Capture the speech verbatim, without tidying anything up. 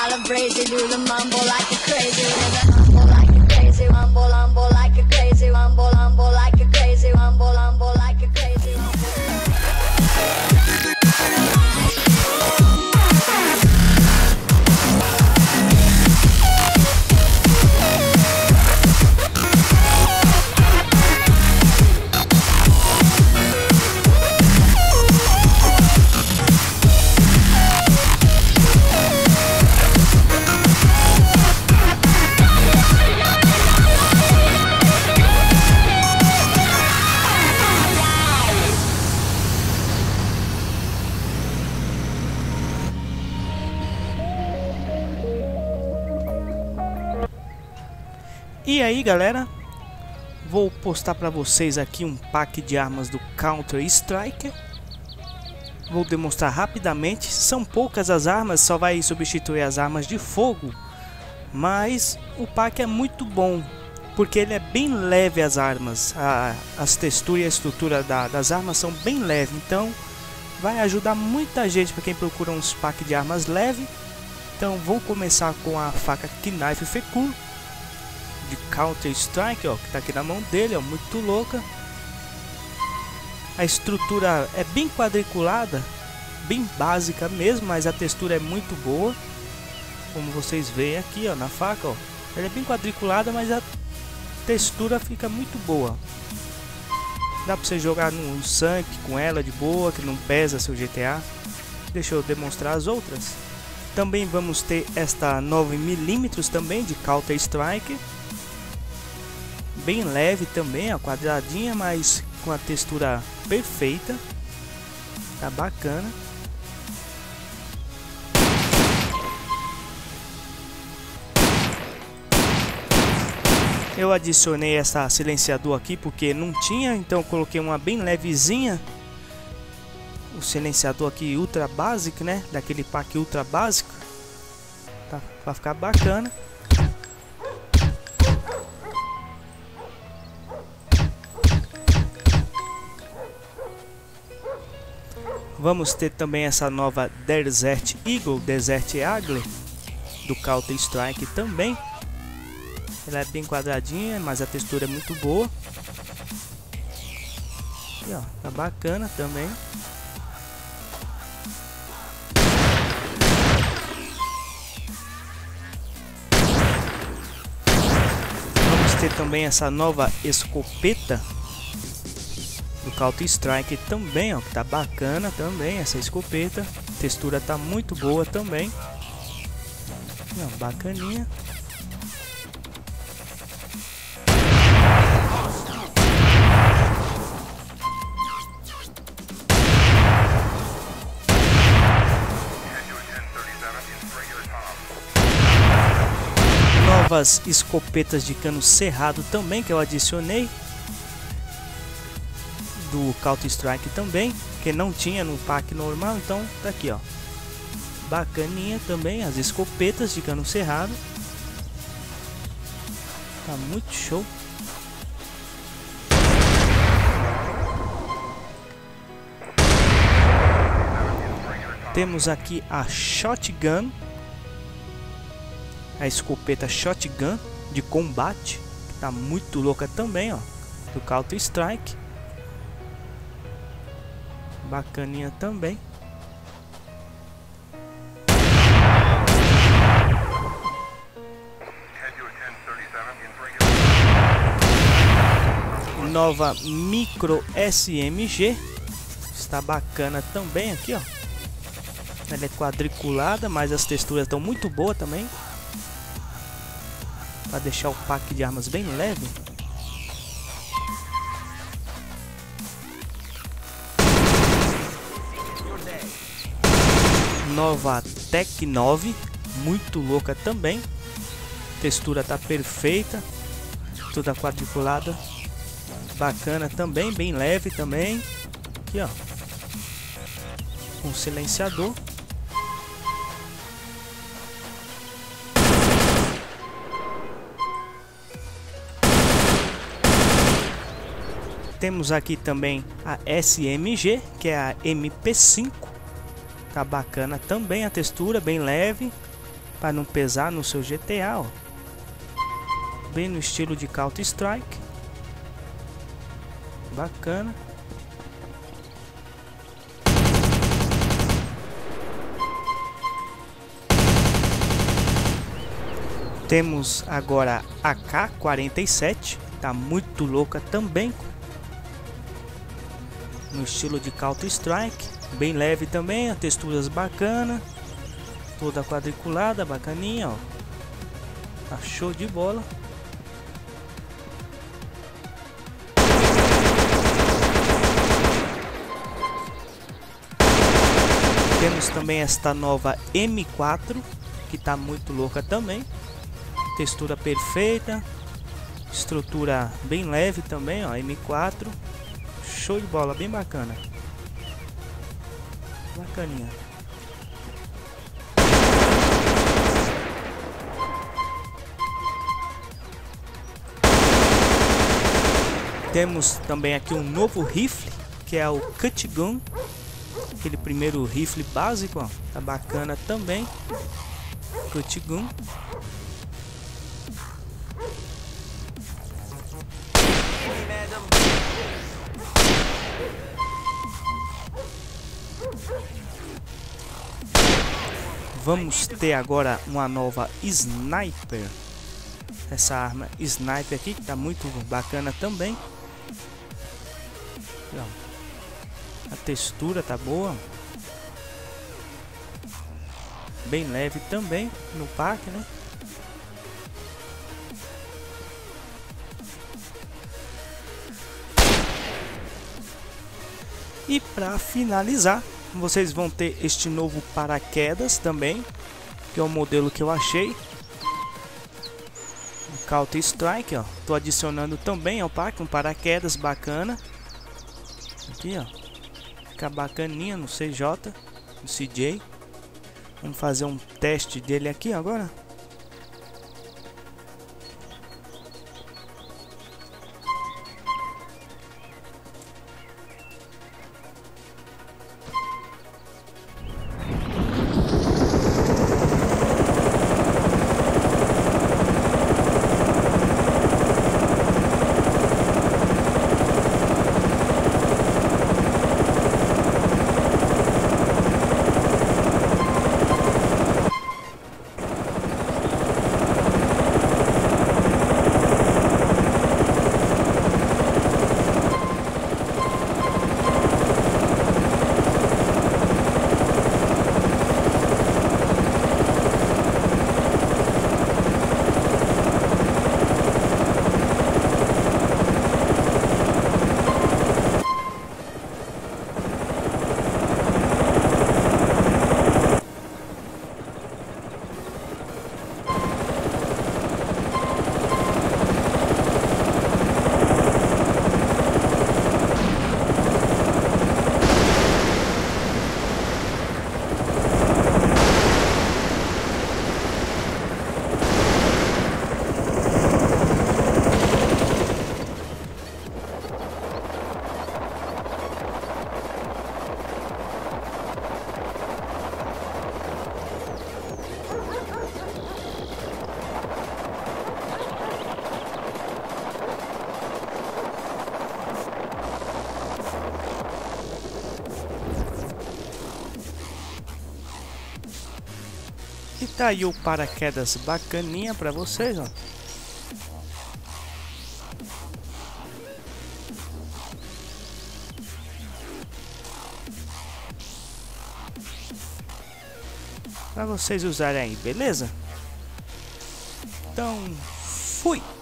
Harlem crazy, do the mambo like a crazy, mambo like a crazy, mambo, mambo like a crazy, mambo, mambo like a crazy, mambo, mambo like a crazy, mambo. E aí galera, vou postar para vocês aqui um pack de armas do Counter Strike. Vou demonstrar rapidamente, são poucas as armas, só vai substituir as armas de fogo. Mas o pack é muito bom, porque ele é bem leve as armas, a, as texturas e a estrutura da, das armas são bem leves. Então vai ajudar muita gente para quem procura uns packs de armas leves. Então vou começar com a faca Knife Fecur de Counter Strike, ó, que tá aqui na mão dele, ó, muito louca. A estrutura é bem quadriculada, bem básica mesmo, mas a textura é muito boa. Como vocês veem aqui, ó, na faca, ó, ela é bem quadriculada, mas a textura fica muito boa. Dá pra você jogar no Sank com ela de boa, que não pesa seu G T A. Deixa eu demonstrar as outras. Também vamos ter esta nove milímetros também de Counter Strike. Bem leve também, ó, quadradinha, mas com a textura perfeita. Tá bacana. Eu adicionei essa silenciador aqui porque não tinha, então coloquei uma bem levezinha. O silenciador aqui ultra básico, né? Daquele pack ultra básico. Tá, pra ficar bacana. Vamos ter também essa nova Desert Eagle, Desert Eagle do Counter Strike também. Ela é bem quadradinha, mas a textura é muito boa. E, ó, tá bacana também. Vamos ter também essa nova escopeta do Counter Strike também, ó, que tá bacana também essa escopeta. A textura tá muito boa também. Ó, bacaninha. Novas escopetas de cano cerrado também que eu adicionei do Counter Strike também, que não tinha no pack normal, então tá aqui, ó, bacaninha também as escopetas de cano cerrado, tá muito show. Temos aqui a Shotgun, a escopeta Shotgun de combate, que tá muito louca também, ó, do Counter Strike. Bacaninha também. Nova Micro S M G. Está bacana também aqui, ó. Ela é quadriculada, mas as texturas estão muito boas também. Para deixar o pack de armas bem leve. Nova Tech nove, muito louca também. Textura tá perfeita, toda quadriculada, bacana também, bem leve também. Aqui, ó, com silenciador. Temos aqui também a S M G, que é a M P cinco. Tá bacana também a textura, bem leve. para não pesar no seu G T A, ó. Bem no estilo de Counter Strike. Bacana. Temos agora a A K quarenta e sete, tá muito louca também, no estilo de Counter Strike, bem leve também, a texturas bacana, toda quadriculada, bacaninha, ó, tá show de bola. Temos também esta nova M quatro, que tá muito louca também. Textura perfeita, estrutura bem leve também, ó, M quatro, show de bola, bem bacana, bacaninha. Temos também aqui um novo rifle, que é o Cut Gun, aquele primeiro rifle básico, ó, tá bacana também, Cut Gun. Vamos ter agora uma nova Sniper. Essa arma Sniper aqui que tá muito bacana também. A textura tá boa. Bem leve também no pack, né? E para finalizar, vocês vão ter este novo paraquedas também, que é o modelo que eu achei, o Counter Strike, ó. Tô adicionando também ao pack um paraquedas bacana. Aqui, ó, fica bacaninha no C J, no C J. Vamos fazer um teste dele aqui agora. E tá aí o paraquedas bacaninha pra vocês, ó. Pra vocês usarem aí, beleza? Então, fui!